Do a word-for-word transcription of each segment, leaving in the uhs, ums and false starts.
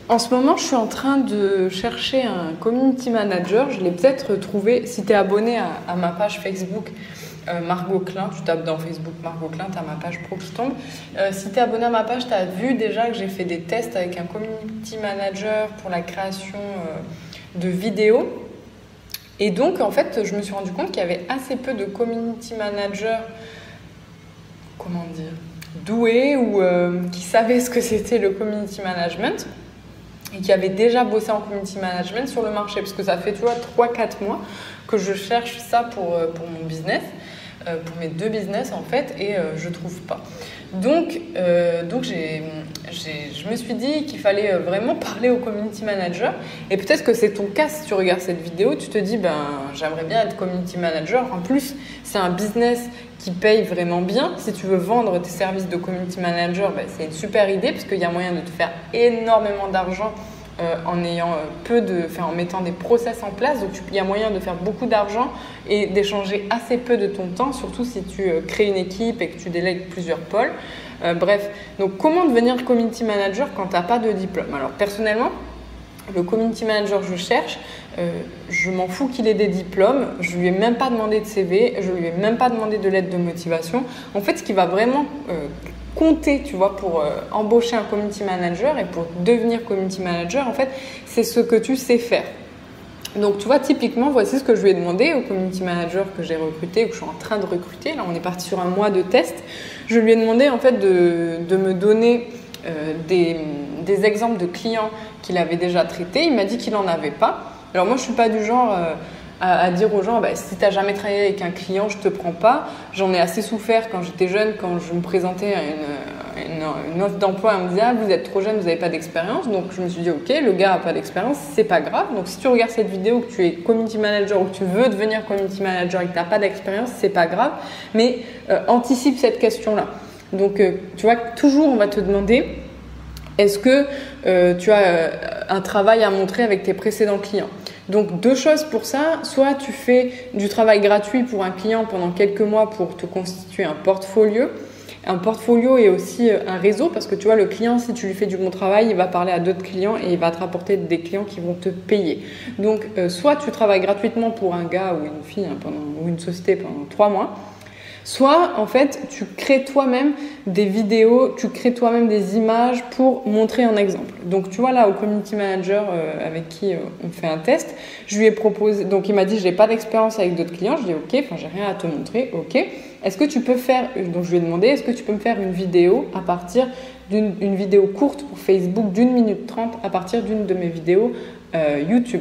En ce moment, je suis en train de chercher un community manager. Je l'ai peut-être trouvé. Si tu es abonné à, à ma page Facebook, euh, Margot Klein, tu tapes dans Facebook Margot Klein, tu as ma page pro qui tombe. Euh, si tu es abonné à ma page, tu as vu déjà que j'ai fait des tests avec un community manager pour la création euh, de vidéos. Et donc, en fait, je me suis rendu compte qu'il y avait assez peu de community managers, comment dire, doués ou euh, qui savaient ce que c'était le community management et qui avaient déjà bossé en community management sur le marché. Parce que ça fait, tu vois, trois quatre mois que je cherche ça pour, pour mon business, euh, pour mes deux business, en fait, et euh, je ne trouve pas. Donc, euh, donc j'ai, j'ai, je me suis dit qu'il fallait vraiment parler au community manager. Et peut-être que c'est ton cas si tu regardes cette vidéo. Tu te dis, ben, j'aimerais bien être community manager. En plus, c'est un business qui paye vraiment bien. Si tu veux vendre tes services de community manager, ben, c'est une super idée parce qu'il y a moyen de te faire énormément d'argent euh, en ayant peu de, enfin, en mettant des process en place. Donc, il y a moyen de faire beaucoup d'argent et d'échanger assez peu de ton temps, surtout si tu euh, crées une équipe et que tu délègues plusieurs pôles. Euh, bref, donc comment devenir community manager quand tu n'as pas de diplôme? Alors, personnellement, le community manager que je cherche, euh, je m'en fous qu'il ait des diplômes, je ne lui ai même pas demandé de C V, je ne lui ai même pas demandé de lettre de motivation. En fait, ce qui va vraiment euh, compter, tu vois, pour euh, embaucher un community manager et pour devenir community manager, en fait, c'est ce que tu sais faire. Donc, tu vois, typiquement, voici ce que je lui ai demandé au community manager que j'ai recruté ou que je suis en train de recruter. Là, on est parti sur un mois de test. Je lui ai demandé, en fait, de, de me donner euh, des, des exemples de clients qu'il avait déjà traités. Il m'a dit qu'il n'en avait pas. Alors, moi, je ne suis pas du genre euh, à, à dire aux gens, bah, si tu n'as jamais travaillé avec un client, je ne te prends pas. J'en ai assez souffert quand j'étais jeune, quand je me présentais à une, une, une offre d'emploi, on me disait, ah, vous êtes trop jeune, vous n'avez pas d'expérience. Donc, je me suis dit, ok, le gars n'a pas d'expérience, c'est pas grave. Donc, si tu regardes cette vidéo, que tu es community manager ou que tu veux devenir community manager et que tu n'as pas d'expérience, c'est pas grave. Mais euh, anticipe cette question-là. Donc, euh, tu vois, toujours, on va te demander, est-ce que euh, tu as euh, un travail à montrer avec tes précédents clients? Donc, deux choses pour ça. Soit tu fais du travail gratuit pour un client pendant quelques mois pour te constituer un portfolio. Un portfolio et aussi un réseau parce que tu vois, le client, si tu lui fais du bon travail, il va parler à d'autres clients et il va te rapporter des clients qui vont te payer. Donc, euh, soit tu travailles gratuitement pour un gars ou une fille hein, pendant, ou une société pendant trois mois. Soit, en fait, tu crées toi-même des vidéos, tu crées toi-même des images pour montrer un exemple. Donc, tu vois, là, au community manager euh, avec qui euh, on fait un test, je lui ai proposé, donc il m'a dit, je n'ai pas d'expérience avec d'autres clients. Je lui ai dit, ok, enfin, j'ai rien à te montrer, ok. Est-ce que tu peux faire, donc je lui ai demandé, est-ce que tu peux me faire une vidéo à partir d'une une vidéo courte pour Facebook d'une minute trente à partir d'une de mes vidéos euh, YouTube?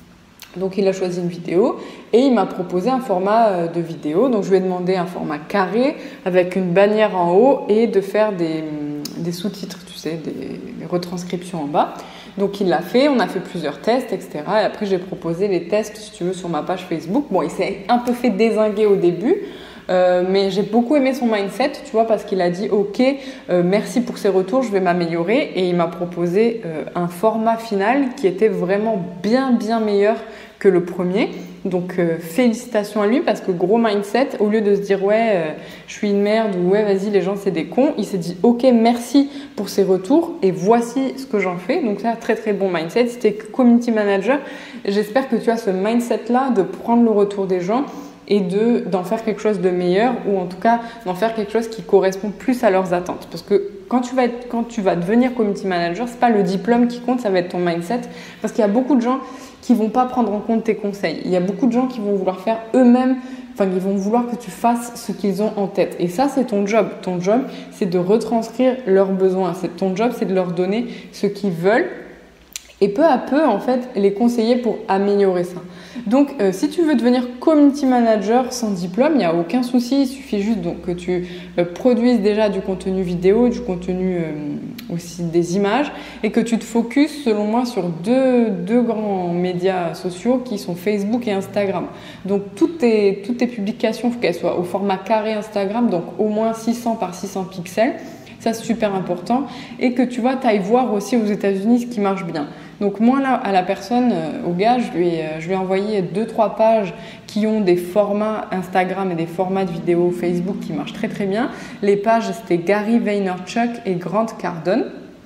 Donc, il a choisi une vidéo et il m'a proposé un format de vidéo. Donc, je lui ai demandé un format carré avec une bannière en haut et de faire des, des sous-titres, tu sais, des, des retranscriptions en bas. Donc, il l'a fait. On a fait plusieurs tests, et cetera. Et après, j'ai proposé les tests, si tu veux, sur ma page Facebook. Bon, il s'est un peu fait dézinguer au début. Euh, mais j'ai beaucoup aimé son mindset, tu vois, parce qu'il a dit « Ok, euh, merci pour ces retours, je vais m'améliorer » et il m'a proposé euh, un format final qui était vraiment bien, bien meilleur que le premier. Donc, euh, félicitations à lui parce que gros mindset, au lieu de se dire « Ouais, euh, je suis une merde » ou « Ouais, vas-y, les gens, c'est des cons », il s'est dit « Ok, merci pour ces retours et voici ce que j'en fais ». Donc, c'est un très, très bon mindset. Si tu es community manager, j'espère que tu as ce mindset-là de prendre le retour des gens et de, d'en faire quelque chose de meilleur ou en tout cas d'en faire quelque chose qui correspond plus à leurs attentes. Parce que quand tu vas, être, quand tu vas devenir community manager, ce n'est pas le diplôme qui compte, ça va être ton mindset. Parce qu'il y a beaucoup de gens qui ne vont pas prendre en compte tes conseils. Il y a beaucoup de gens qui vont vouloir faire eux-mêmes, enfin qui vont vouloir que tu fasses ce qu'ils ont en tête. Et ça, c'est ton job. Ton job, c'est de retranscrire leurs besoins. C'est, ton job, c'est de leur donner ce qu'ils veulent et peu à peu, en fait, les conseiller pour améliorer ça. Donc, euh, si tu veux devenir community manager sans diplôme, il n'y a aucun souci. Il suffit juste donc, que tu euh, produises déjà du contenu vidéo, du contenu euh, aussi des images et que tu te focuses, selon moi, sur deux, deux grands médias sociaux qui sont Facebook et Instagram. Donc, toutes tes, toutes tes publications, il faut qu'elles soient au format carré Instagram, donc au moins six cents par six cents pixels. Ça, c'est super important. Et que tu vois, tu ailles voir aussi aux États-Unis ce qui marche bien. Donc moi, là, à la personne, euh, au gars, je lui, ai, je lui ai envoyé deux, trois pages qui ont des formats Instagram et des formats de vidéos Facebook qui marchent très, très bien. Les pages, c'était Gary Vaynerchuk et Grant Cardone.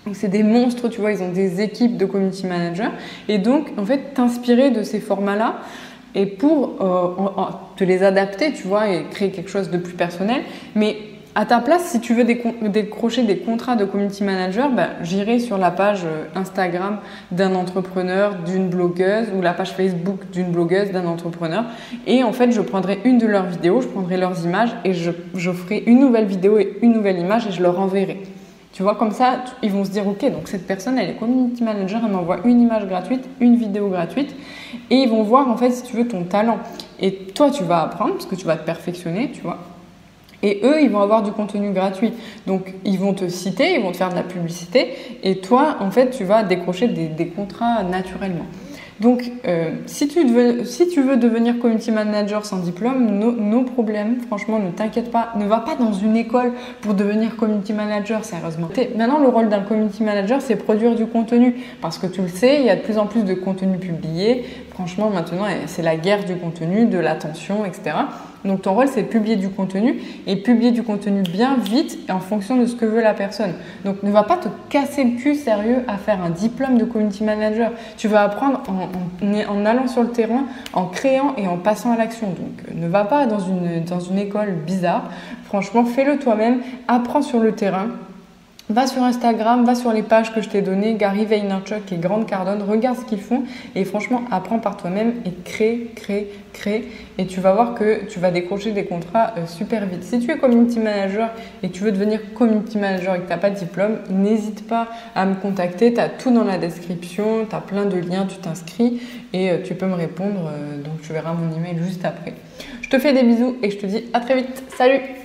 Donc c'est des monstres, tu vois, ils ont des équipes de community managers. Et donc, en fait, t'inspirer de ces formats-là et pour euh, en, en, te les adapter, tu vois, et créer quelque chose de plus personnel. Mais à ta place, si tu veux décrocher des contrats de community manager, ben, j'irai sur la page Instagram d'un entrepreneur, d'une blogueuse ou la page Facebook d'une blogueuse, d'un entrepreneur. Et en fait, je prendrai une de leurs vidéos, je prendrai leurs images et je, je ferai une nouvelle vidéo et une nouvelle image et je leur enverrai. Tu vois, comme ça, ils vont se dire, ok, donc cette personne, elle est community manager, elle m'envoie une image gratuite, une vidéo gratuite, et ils vont voir, en fait, si tu veux, ton talent. Et toi, tu vas apprendre, parce que tu vas te perfectionner, tu vois. Et eux, ils vont avoir du contenu gratuit. Donc, ils vont te citer, ils vont te faire de la publicité, et toi, en fait, tu vas décrocher des, des contrats naturellement. Donc, euh, si, tu veux, si tu veux devenir community manager sans diplôme, no, no problème, franchement, ne t'inquiète pas, ne va pas dans une école pour devenir community manager, sérieusement. Maintenant, le rôle d'un community manager, c'est produire du contenu, parce que tu le sais, il y a de plus en plus de contenu publié. Franchement, maintenant, c'est la guerre du contenu, de l'attention, et cetera. Donc, ton rôle, c'est publier du contenu et publier du contenu bien vite et en fonction de ce que veut la personne. Donc, ne va pas te casser le cul sérieux à faire un diplôme de community manager. Tu vas apprendre en, en, en allant sur le terrain, en créant et en passant à l'action. Donc, ne va pas dans une, dans une école bizarre. Franchement, fais-le toi-même, apprends sur le terrain. Va sur Instagram, va sur les pages que je t'ai données, Gary Vaynerchuk et Grant Cardone, regarde ce qu'ils font et franchement, apprends par toi-même et crée, crée, crée et tu vas voir que tu vas décrocher des contrats euh, super vite. Si tu es community manager et que tu veux devenir community manager et que tu n'as pas de diplôme, n'hésite pas à me contacter, tu as tout dans la description, tu as plein de liens, tu t'inscris et euh, tu peux me répondre, euh, donc tu verras mon email juste après. Je te fais des bisous et je te dis à très vite. Salut!